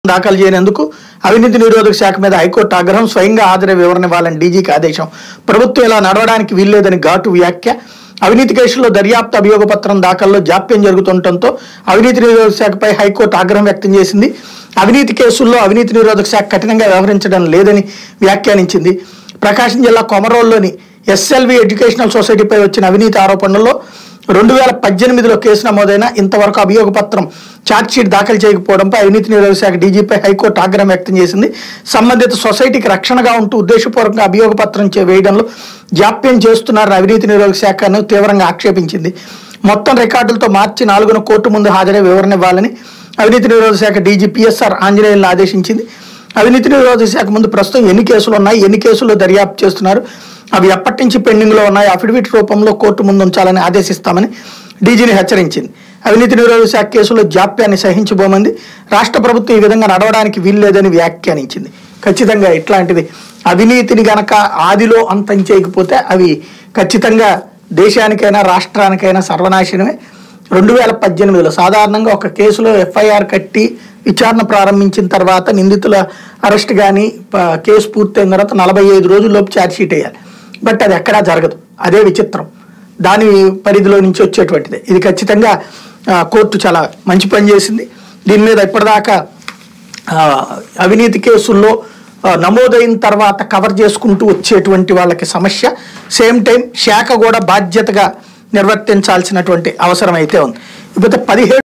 దాఖలు చేయనందుకు అవినీతి నిరోధక శాఖ మీద హైకోర్టు ఆగ్రహం. స్వయంగా హాజరై వివరణ ఇవ్వాలని డీజీకి ఆదేశం. ప్రభుత్వం ఇలా నడవడానికి వీల్లేదని ఘాటు వ్యాఖ్య. అవినీతి కేసుల్లో దర్యాప్తు అభియోగ పత్రం దాఖల్లో జాప్యం జరుగుతుండటంతో అవినీతి నిరోధక శాఖపై హైకోర్టు ఆగ్రహం వ్యక్తం చేసింది. అవినీతి కేసుల్లో అవినీతి నిరోధక శాఖ కఠినంగా వ్యవహరించడం లేదని వ్యాఖ్యానించింది. ప్రకాశం జిల్లా కొమరోల్లోని ఎస్ఎల్వి ఎడ్యుకేషనల్ సొసైటీపై వచ్చిన అవినీతి ఆరోపణల్లో 2018లో కేసు నమోదైన ఇంతవరకు అభియోగ పత్రం ఛార్జ్షీట్ దాఖలు చేయకపోవడంపై అవినీతి నిరోధక శాఖ డీజీపై హైకోర్టు ఆగ్రహం వ్యక్తం చేసింది. సంబంధిత సొసైటీకి రక్షణగా ఉంటూ ఉద్దేశపూర్వకంగా అభియోగ పత్రం వేయడంలో జాప్యం చేస్తున్నారని అవినీతి నిరోధక శాఖను తీవ్రంగా ఆక్షేపించింది. మొత్తం రికార్డులతో మార్చి 4న కోర్టు ముందు హాజరై వివరణ ఇవ్వాలని అవినీతి నిరోధక శాఖ డీజీ పిఎస్ఆర్ ఆంజనేయులను ఆదేశించింది. అవినీతి నిరోధక శాఖ ముందు ప్రస్తుతం ఎన్ని కేసులు ఉన్నాయి, ఎన్ని కేసుల్లో దర్యాప్తు చేస్తున్నారు, అవి ఎప్పటి నుంచి పెండింగ్లో ఉన్నాయి, అఫిడవిట్ రూపంలో కోర్టు ముందు ఉంచాలని ఆదేశిస్తామని డీజీని హెచ్చరించింది. అవినీతి నిరోధక శాఖ కేసులో జాప్యాన్ని సహించబోమంది. రాష్ట్ర ప్రభుత్వం ఈ విధంగా నడవడానికి వీల్లేదని వ్యాఖ్యానించింది. ఖచ్చితంగా ఇట్లాంటిది అవినీతిని గనక ఆదిలో అంతం చేయకపోతే అవి ఖచ్చితంగా దేశానికైనా రాష్ట్రానికైనా సర్వనాశనమే. 2018లో సాధారణంగా ఒక కేసులో ఎఫ్ఐఆర్ కట్టి విచారణ ప్రారంభించిన తర్వాత నిందితుల అరెస్ట్ కానీ కేసు పూర్తయిన తర్వాత 45 రోజుల్లోపు ఛార్జ్షీట్ వేయాలి. బట్ అది ఎక్కడా జరగదు. అదే విచిత్రం. దాని పరిధిలో నుంచి వచ్చేటువంటిది. ఇది ఖచ్చితంగా కోర్టు చాలా మంచి పని చేసింది. దీని మీద ఇప్పటిదాకా అవినీతి కేసుల్లో నమోదైన తర్వాత కవర్ చేసుకుంటూ వచ్చేటువంటి వాళ్ళకి సమస్య. సేమ్ టైం శాఖ కూడా బాధ్యతగా నిర్వర్తించాల్సినటువంటి అవసరం అయితే ఉంది. ఇప్పుడు 17